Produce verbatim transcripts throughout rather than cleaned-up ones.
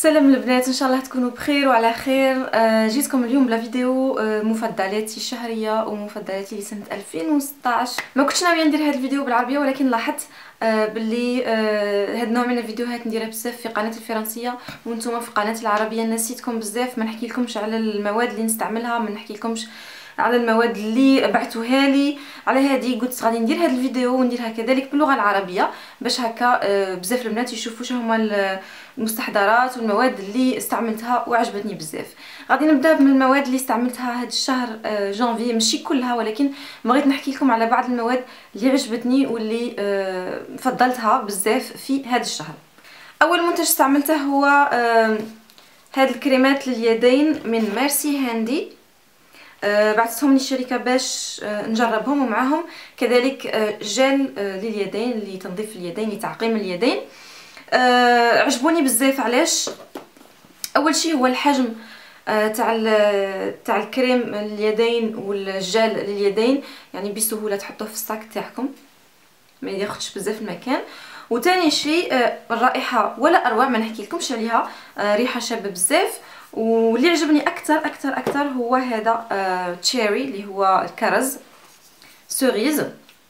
سلام البنات، ان شاء الله تكونوا بخير وعلى خير. آه جيتكم اليوم بلا فيديو آه مفضلاتي الشهريه ومفضلاتي لسنه ألفين وستطاش. ما كنتش ناويه ندير هذا الفيديو بالعربيه، ولكن لاحظت آه باللي آه هذا النوع من الفيديوهات نديرها بزاف في قناه الفرنسيه وانتم في قناه العربيه. نسيتكم بزاف، ما نحكي لكمش على المواد اللي نستعملها، ما نحكي لكمش على المواد اللي بعثوها لي. على هذه قلت غادي ندير هذا الفيديو ونديرها كذلك باللغه العربيه باش هكا بزاف البنات يشوفوا شنو هما المستحضرات والمواد اللي استعملتها وعجبتني بزاف. غادي نبدا من المواد اللي استعملتها هذا الشهر جانفي، ماشي كلها ولكن بغيت نحكي لكم على بعض المواد اللي عجبتني واللي فضلتها بزاف في هذا الشهر. اول منتج استعملته هو هاد الكريمات لليدين من ميرسي هاندي. أه بعثتهم للشركه باش أه نجربهم، ومعهم كذلك أه جل أه لليدين لتنظيف اليدين لتعقيم اليدين. أه عجبوني بزاف. علاش؟ اول شيء هو الحجم أه تاع تاع الكريم اليدين والجل لليدين، يعني بسهوله تحطوه في الصاك تاعكم ما ياخذش بزاف المكان. وثاني شيء أه الرائحه ولا اروع، ما نحكي لكمش عليها، أه ريحه شابه بزاف. واللي عجبني اكثر اكثر اكثر هو هذا آه تشيري اللي هو الكرز سوريز.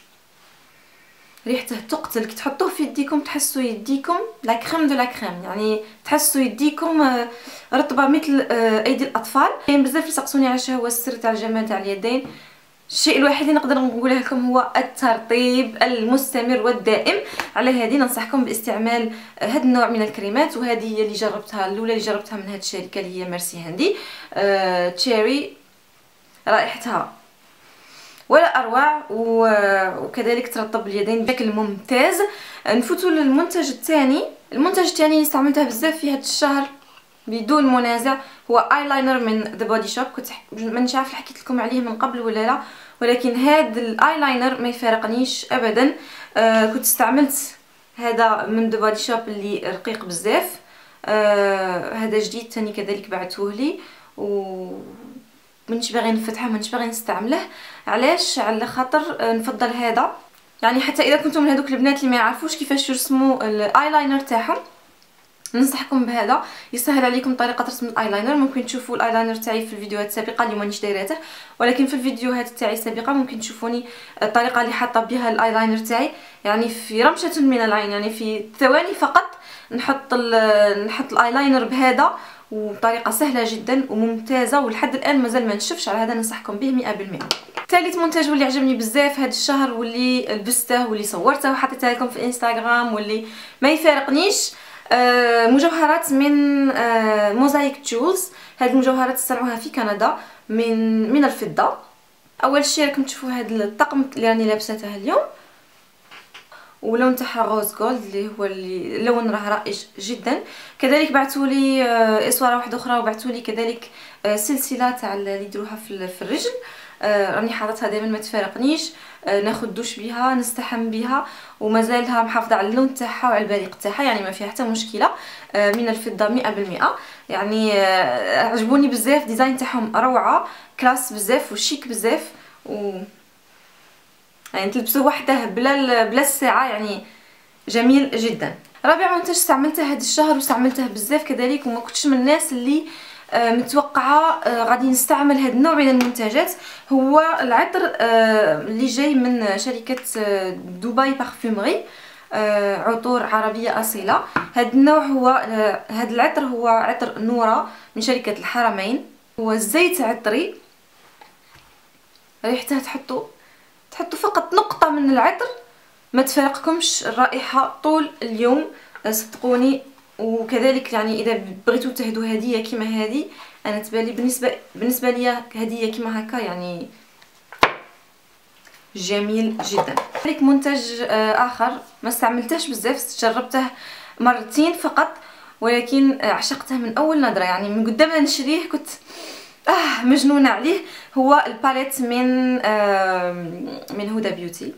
ريحته تقتل، كي تحطوه في يديكم تحسوا يديكم لا كريم دو لا كريم، يعني تحسوا يديكم آه رطبه مثل آه ايدي الاطفال. كاين بزاف يسقسوني على هو السر تاع الجمال تاع اليدين. الشيء الوحيد اللي نقدر نقوله لكم هو الترطيب المستمر والدائم. على هذه ننصحكم باستعمال هذا النوع من الكريمات، وهذه هي اللي جربتها الاولى اللي جربتها من هذه الشركه اللي هي ميرسي هاندي. آه، تشيري رائحتها ولا اروع، وكذلك ترطب اليدين بشكل ممتاز. نفوتوا للمنتج الثاني. المنتج الثاني اللي استعملته بزاف في هذا الشهر بدون منازع هو ايلاينر من ذا بودي شوب. كنت مانيش عارفه حكيت لكم عليه من قبل ولا لا، ولكن هذا الايلاينر ما يفارقنيش ابدا. آه كنت استعملت هذا من ذا بودي شوب اللي رقيق بزاف. آه هذا جديد ثاني كذلك بعثوه لي، و منش باغي نفتحه، منش باغي نستعمله. علاش؟ على خاطر نفضل هذا. يعني حتى اذا كنتم من هذوك البنات اللي ما يعرفوش كيفاش يرسموا الايلاينر تاعهم، ننصحكم بهذا، يسهل عليكم طريقه رسم الايلاينر. ممكن تشوفوا الايلاينر تاعي في الفيديوهات السابقه اللي مانيش دايرته، ولكن في الفيديوهات تاعي السابقه ممكن تشوفوني الطريقه اللي حاطه بها الايلاينر تاعي. يعني في رمشه من العين، يعني في ثواني فقط نحط نحط الايلاينر بهذا، وبطريقه سهله جدا وممتازه، ولحد الان مازال ما نشفش. على هذا ننصحكم به مئة بالمئة. ثالث منتج واللي عجبني بزاف هذا الشهر واللي لبسته واللي صورته وحطيته لكم في انستغرام واللي ما يفارقنيش، آه مجوهرات من آه موزايك جولز. هذه المجوهرات تصنعوها في كندا من من الفضه. اول شيء راكم تشوفوا هذا الطقم اللي راني لابسته اليوم، ولون تاعها روز جولد اللي هو اللي لون راه رائج جدا. كذلك بعثوا لي آه اسواره واحده اخرى، وبعثوا لي كذلك آه سلسله تاع اللي يديروها في, في الرجل. آه راني حاطتها دائما ما تفارقنيش. آه ناخذ دوش بها، نستحم بها، ومازالها محافظه على اللون تاعها وعلى البريق تاعها، يعني ما فيها حتى مشكله. آه من الفضه مئة بالمئة. يعني آه عجبوني بزاف، ديزاين تاعهم روعه، كلاس بزاف وشيك بزاف، و يعني تلبسوه وحده بلا بلا الساعه، يعني جميل جدا. رابع منتج استعملته هذا الشهر واستعملته بزاف كذلك، وما كنتش من الناس اللي آه متوقعه آه غادي نستعمل هذا النوع من المنتجات، هو العطر آه اللي جاي من شركه آه دبي بارفومري، آه عطور عربيه اصيله. هذا النوع هو آه هذا العطر هو عطر نورا من شركه الحرمين. هو زيت عطري، ريحته تحطوا تحطوا فقط نقطه من العطر ما تفارقكمش الرائحه طول اليوم، صدقوني. وكذلك يعني اذا بغيتوا تهدوا هديه كيما هذه، انا تبالي بالنسبه بالنسبه ليا هديه كيما هكا يعني جميل جدا. كذلك منتج اخر ما استعملتهش بزاف، جربته مرتين فقط، ولكن عشقته من اول نظره. يعني من قدام ما نشريه كنت اه مجنونه عليه. هو الباليت من آه من هدى بيوتي.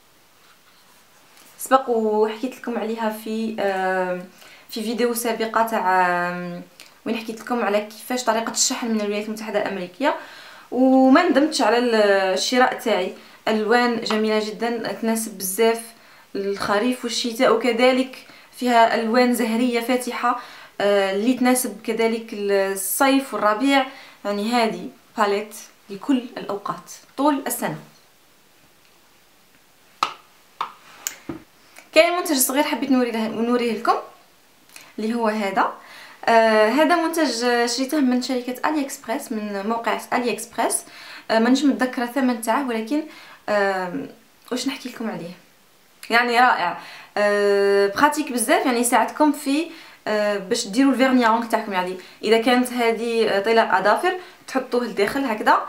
سبق وحكيت لكم عليها في آه في فيديو سابقه تاع آه وين حكيت لكم على كيفاش طريقه الشحن من الولايات المتحده الامريكيه، وما ندمتش على الشراء تاعي. الوان جميله جدا، تناسب بزاف الخريف والشتاء، وكذلك فيها الوان زهريه فاتحه. اللي تناسب كذلك الصيف والربيع. يعني هذه باليت لكل الاوقات طول السنه. كاين منتج صغير حبيت نوريه نوريه لكم اللي هو هذا. آه هذا منتج شريته من شركه الي اكسبريس، من موقع الي اكسبريس. آه مانيش متذكره الثمن تاعه، ولكن آه واش نحكي لكم عليه، يعني رائع. آه براتيك بزاف، يعني يساعدكم في آه باش ديروا الفيرنيير تاعكم. يعني اذا كانت هذه طلاء اظافر تحطوه لداخل هكذا،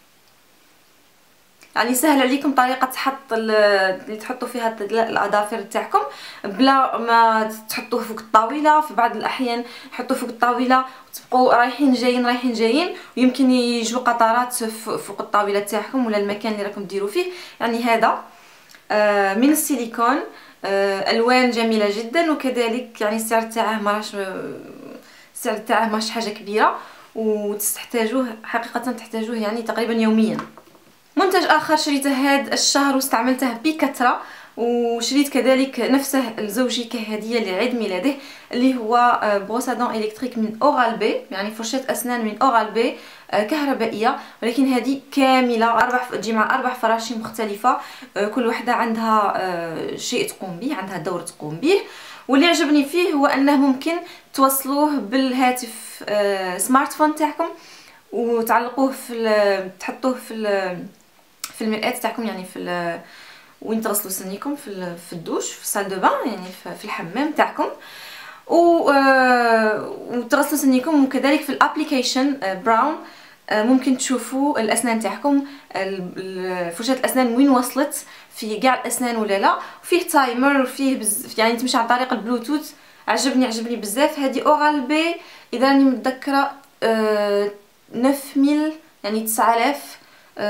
يعني سهل عليكم طريقه حط اللي تحطوا فيها الاظافر تاعكم بلا ما تحطوه فوق الطاوله. في بعض الاحيان حطوه فوق الطاوله وتبقوا رايحين جايين رايحين جايين، ويمكن يجوا قطرات فوق الطاوله تاعكم ولا المكان اللي راكم ديروا فيه. يعني هذا من السيليكون، الوان جميله جدا، وكذلك يعني السعر تاعه ماراش السعر تاعه ماش حاجه كبيره، وتحتاجوه حقيقه تحتاجوه يعني تقريبا يوميا. منتج اخر شريته هذا الشهر واستعملته بكثره، وشريت كذلك نفسه لزوجي كهديه لعيد ميلاده، اللي هو بروسادون الكتريك من اورال بي، يعني فرشاه اسنان من اورال بي كهربائيه، ولكن هذه كامله اربع تجي مع اربع فراشي مختلفه، كل وحده عندها شيء تقوم به، عندها دور تقوم به. واللي عجبني فيه هو انه ممكن توصلوه بالهاتف سمارت فون تاعكم وتعلقوه في تحطوه في في المرآة تاعكم، يعني في وين تغسلوا سنيكم في في الدوش في الصال دو بان، يعني في الحمام تاعكم، و وتغسلوا سنيكم. وكذلك في الابليكيشن براون ممكن تشوفوا الاسنان تاعكم، فرشاه الاسنان وين وصلت في كاع الاسنان ولا لا. فيه تايمر وفيه بز... يعني تمشي عن طريق البلوتوث. عجبني عجبني بزاف. هذه اورال بي اذا راني متذكره نوف ميل، يعني تسعة آلاف.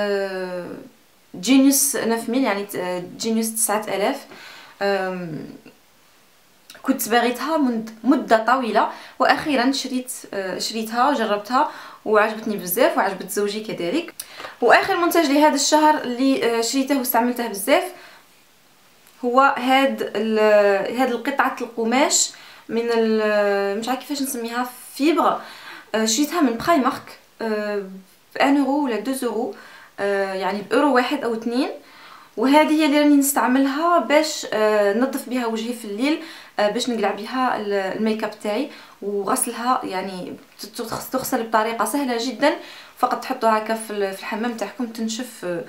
جينيوس نوف ميل، يعني جينيوس تسعة آلاف. كنت باغيتها منذ مده طويله، واخيرا شريت شريتها وجربتها وعجبتني بزاف، وعجبت زوجي كذلك. واخر منتج لهذا الشهر اللي شريته واستعملته بزاف هو هاد هاد القطعه القماش من مش عارفه كيفاش نسميها، فيبر. شريتها من براي مارك بان اورو ولا دو اورو، يعني باورو واحد او اثنين. وهذه هي اللي راني نستعملها باش ننظف بها وجهي في الليل، باش نقلع بها الميك اب تاعي. وغسلها يعني تغسل بطريقه سهله جدا، فقط تحطوها هكا في الحمام تاعكم تنشف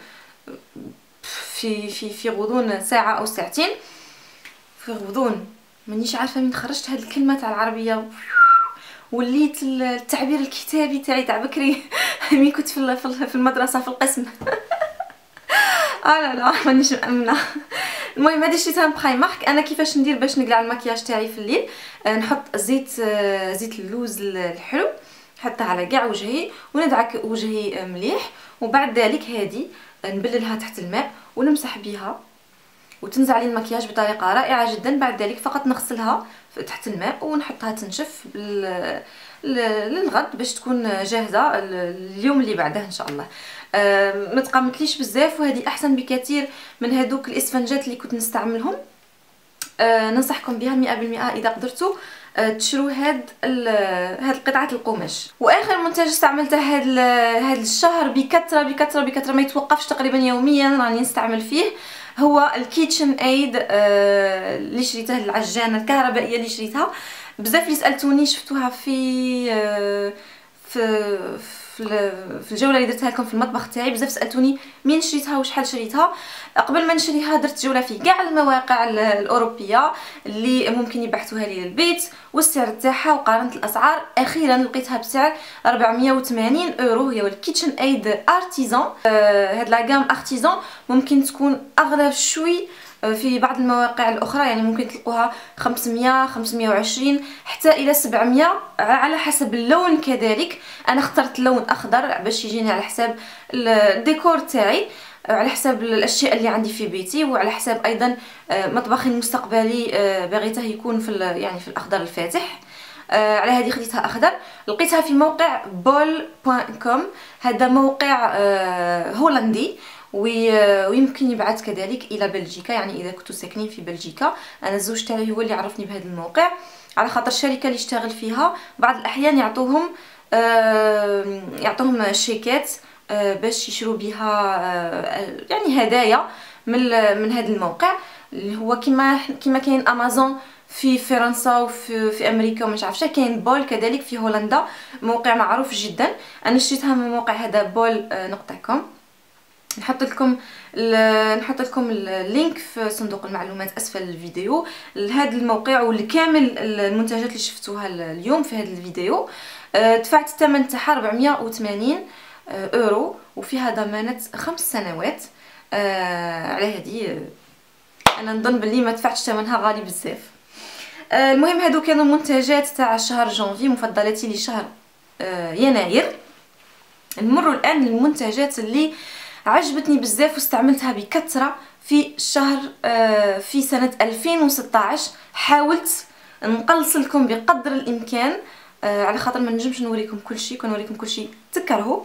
في في في غضون ساعه او ساعتين. في غضون مانيش عارفه من خرجت هذه الكلمه تاع العربيه، وليت التعبير الكتابي تاعي تاع بكري مين كنت في في المدرسه في القسم. اه لا لا مانيش مأمنه. المهم هذه شريتها من براي مارك. انا كيفاش ندير باش نقلع المكياج تاعي في الليل؟ نحط زيت زيت اللوز الحلو، نحطها على كاع وجهي وندعك وجهي مليح، وبعد ذلك هذه نبللها تحت الماء ونمسح بها، وتنزع لي المكياج بطريقه رائعه جدا. بعد ذلك فقط نغسلها تحت الماء ونحطها تنشف للغد باش تكون جاهزه اليوم اللي بعده ان شاء الله. أه ما تقامتليش بزاف، وهذه احسن بكثير من هذوك الاسفنجات اللي كنت نستعملهم. أه ننصحكم بها مئة بالمئة اذا قدرتوا أه تشروا هاد هاد قطعه القماش. واخر منتج استعملته هاد هاد الشهر بكثره بكثره بكثره ما يتوقفش، تقريبا يوميا راني نستعمل فيه، هو الكيتشن ايد أه اللي شريته، العجانه الكهربائيه اللي شريتها. بزاف اللي سالتوني شفتوها في أه في في الجوله اللي درتها لكم في المطبخ تاعي، بزاف سالتوني مين شريتها وشحال شريتها. قبل ما نشريها درت جوله في كاع المواقع الاوروبيه اللي ممكن يبعثوها لي للبيت والسعر تاعها، وقارنت الاسعار. اخيرا لقيتها بسعر أربعمية وثمانين اورو. هي الكيتشن ايد ارتيزان. آه هاد لاغام ارتيزان ممكن تكون اغلى شوي في بعض المواقع الاخرى، يعني ممكن تلقوها خمسمية خمسمية وعشرين حتى الى سبعمية على حسب اللون. كذلك انا اخترت لون اخضر باش يجيني على حساب الديكور تاعي، على حساب الاشياء اللي عندي في بيتي، وعلى حساب ايضا مطبخي المستقبلي باغيته يكون في يعني في الاخضر الفاتح. آه على هذه خديتها اخضر. لقيتها في موقع بول دوت كوم، هذا موقع آه هولندي، ويمكن يبعث كذلك الى بلجيكا، يعني اذا كنتوا ساكنين في بلجيكا. انا الزوج تاعي هو اللي عرفني بهذا الموقع. على خاطر الشركه اللي اشتغل فيها بعض الاحيان يعطوهم آه يعطوهم شيكات آه باش يشرو بها آه يعني هدايا من من هذا الموقع اللي هو كما كما كاين امازون في فرنسا وفي في امريكا ومش عارفه. كاين بول كذلك في هولندا، موقع معروف جدا. انا شريتها من الموقع هذا بول نقطه كوم. نحط لكم نحط لكم اللينك في صندوق المعلومات اسفل الفيديو لهذا الموقع ولكامل المنتجات اللي شفتوها اليوم في هذا الفيديو. دفعت الثمن تاعها أربعمية وثمانين اورو وفيها ضمانه خمس سنوات. على هذه انا نظن بلي ما دفعتش ثمنها غالي بزاف. المهم هادو كانوا المنتجات تاع شهر جانفي مفضلاتي لشهر يناير. نمروا الان للمنتجات اللي عجبتني بزاف واستعملتها بكثره في شهر في سنه ألفين وستطاش. حاولت نقلص لكم بقدر الامكان على خاطر ما نجمش نوريكم كل شيء، كون نوريكم كل شيء تكرهوا،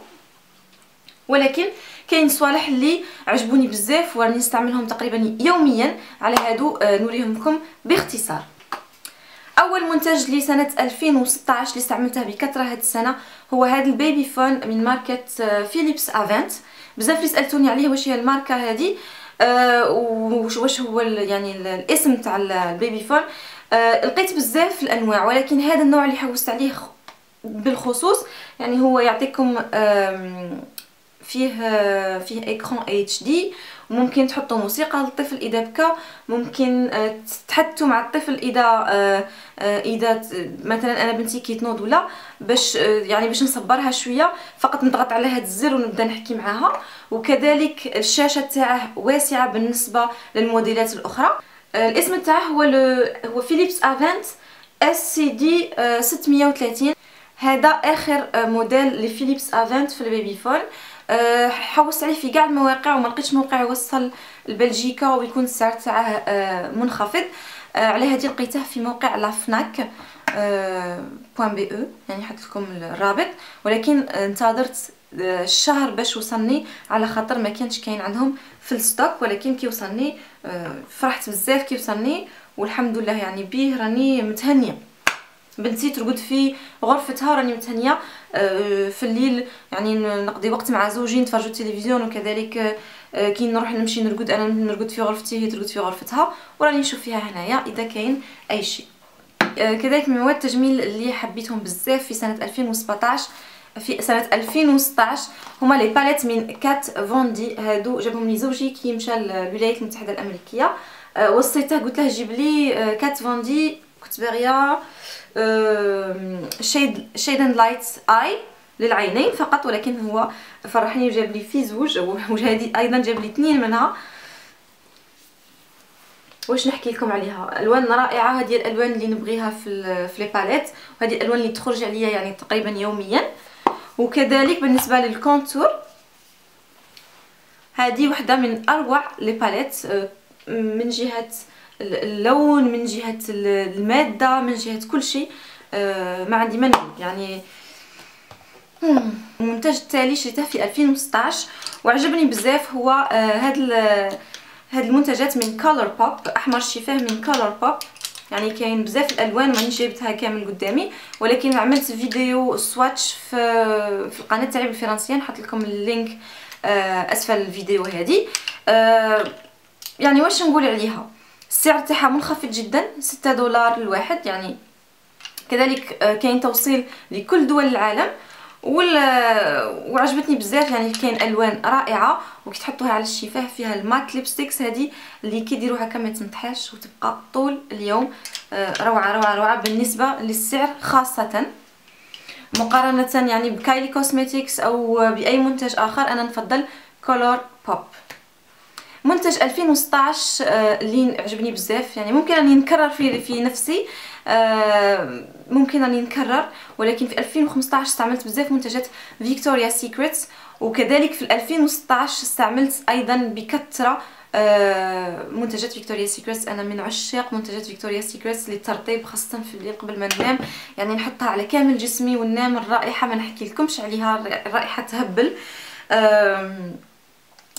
ولكن كاين صوالح اللي عجبوني بزاف وراني نستعملهم تقريبا يوميا. على هادو نوريهم لكم باختصار. اول منتج لسنه ألفين وستطاش اللي استعملته بكثره هذه السنه هو هذا البيبي فون من ماركه فيليبس افنت. بزاف اللي سالتوني عليه واش هي الماركه هذه آه واش هو يعني الاسم تاع البيبي فون. آه لقيت بزاف الانواع، ولكن هذا النوع اللي حوست عليه بالخصوص يعني هو يعطيكم آه فيه فيه ايكران اتش دي، وممكن تحطوا موسيقى للطفل اذا بكى، ممكن تحدثوا مع الطفل اذا اذا مثلا انا بنتي كيتنوض ولا باش يعني باش نصبرها شويه فقط نضغط على هذا الزر ونبدا نحكي معاها. وكذلك الشاشه تاعه واسعه بالنسبه للموديلات الاخرى. الاسم تاعه هو هو فيليبس افنت اس سي دي ستمية وثلاثين. هذا اخر موديل لفيليبس افنت في البيبي فون. أه حوست عليه في كاع المواقع وما لقيتش موقع يوصل لبلجيكا ويكون السعر تاعه أه منخفض. أه على هذه لقيته في موقع لافناك أه بوان بي او، يعني حط لكم الرابط، ولكن انتظرت الشهر باش وصلني على خاطر ما كانش كاين عندهم في الستوك، ولكن كي وصلني أه فرحت بزاف كي وصلني والحمد لله. يعني بيه راني متهنيه. بنتي ترقد في غرفتها راني متهنيه. في الليل يعني نقضي وقت مع زوجي نتفرجوا التلفزيون، وكذلك كي نروح نمشي نرقد انا نرقد في غرفتي هي ترقد في غرفتها وراني نشوف فيها هنايا اذا كاين اي شيء. كذلك من مواد التجميل اللي حبيتهم بزاف في سنه ألفين وسبعطاش في سنه ألفين وستطاش هما لي باليت من كات فوندي. هادو جابهم لي زوجي كي مشى للولايات المتحده الامريكيه. وصيته قلت له جيب لي كات فوندي كنت باغيه شيد شيد اند لايت اي للعينين فقط، ولكن هو فرحني وجاب لي في زوج، وهذه ايضا جاب لي اثنين منها. واش نحكي لكم عليها؟ الوان رائعه. هذه الالوان اللي نبغيها في في لي باليت، وهذه الالوان اللي تخرج عليا يعني تقريبا يوميا. وكذلك بالنسبه للكونتور هذه وحده من اروع لي باليت من جهه اللون، من جهه الماده، من جهه كل شيء. آه ما عندي ما نقول يعني. المنتج التالي شريته في ألفين وستطاش وعجبني بزاف هو آه هاد هاد المنتجات من كولر بوب. احمر الشفاه من كولر بوب، يعني كاين بزاف الالوان مانيش جايبتها كامل قدامي، ولكن عملت فيديو سواتش في في القناه تاعي بالفرنسيه، نحط لكم اللينك آه اسفل الفيديو هذه. آه يعني واش نقول عليها؟ السعر تاعها منخفض جدا، ستة دولار الواحد يعني. كذلك كاين توصيل لكل دول العالم وعجبتني بزاف. يعني كاين الوان رائعه، وكي تحطوها على الشفاه فيها المات ليبستيكس هذه اللي كيديروها كما تنتحاش وتبقى طول اليوم. روعه روعه روعه بالنسبه للسعر خاصه مقارنه يعني بكايلي كوزميتكس او باي منتج اخر. انا نفضل كولور بوب. منتج ألفين وستطاش اللي عجبني بزاف، يعني ممكن اني نكرر في في نفسي، ممكن اني نكرر، ولكن في ألفين وخمسطاش استعملت بزاف منتجات فيكتوريا سيكريتس، وكذلك في ألفين وستطاش استعملت ايضا بكثره منتجات فيكتوريا سيكريتس. انا من عشاق منتجات فيكتوريا سيكريتس للترطيب، خاصه في الليل قبل ما ننام، يعني نحطها على كامل جسمي وننام. الرائحه ما نحكي لكمش عليها، الرائحه تهبل.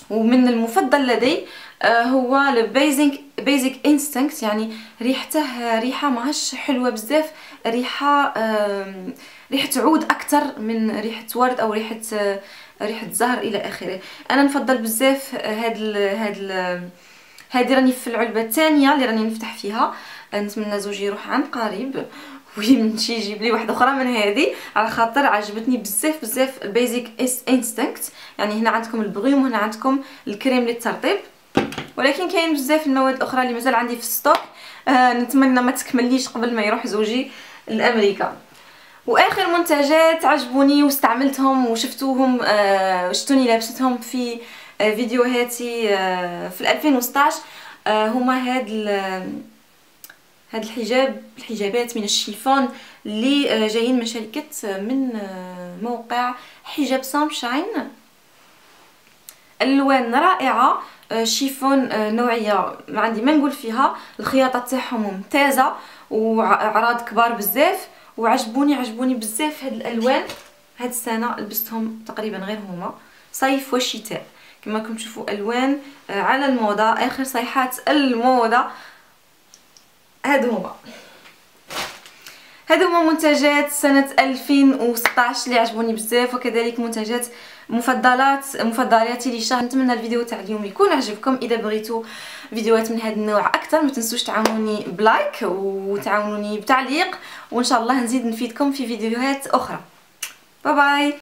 ومن المفضل لدي هو البيزك بيزك انستنكت. يعني ريحته ريحه ماهاش حلوه بزاف، ريحه ريحه عود اكثر من ريحه ورد او ريحه ريحه زهر الى اخره. انا نفضل بزاف هاد ال هاد ال هذه راني في العلبه الثانيه اللي راني نفتح فيها. نتمنى زوجي يروح عن قريب ويمشي يجيب لي واحده اخرى من هذه، على خاطر عجبتني بزاف بزاف البيزك انستنكت. يعني هنا عندكم البغيوم وهنا عندكم الكريم للترطيب، ولكن كاين بزاف المواد الاخرى اللي مازال عندي في الستوك. آه نتمنى ما تكمليش قبل ما يروح زوجي لامريكا. واخر منتجات عجبوني واستعملتهم وشفتوهم آه شفتوني لابستهم في آه فيديوهاتي آه في ألفين وستطاش آه هما هاد هاد الحجاب الحجابات من الشيفون اللي آه جايين من شركه من آه موقع حجاب سانشاين. الوان رائعه، شيفون نوعيه ما عندي ما نقول فيها، الخياطه تاعهم ممتازه وعراض كبار بزاف، وعجبوني عجبوني بزاف هاد الالوان. هاد السنه لبستهم تقريبا غير هما صيف وشتاء، كما راكم تشوفوا الوان على الموضه، اخر صيحات الموضه. هادو هما هادو هما منتجات سنه ألفين وستطاش اللي عجبوني بزاف، وكذلك منتجات مفضلات مفضلاتي لشهر. نتمنى الفيديو تاع اليوم يكون عجبكم. اذا بغيتوا فيديوهات من هذا النوع اكثر ما تنسوش تعاونوني بلايك وتعاونوني بتعليق، وان شاء الله نزيد نفيدكم في فيديوهات اخرى. باي باي.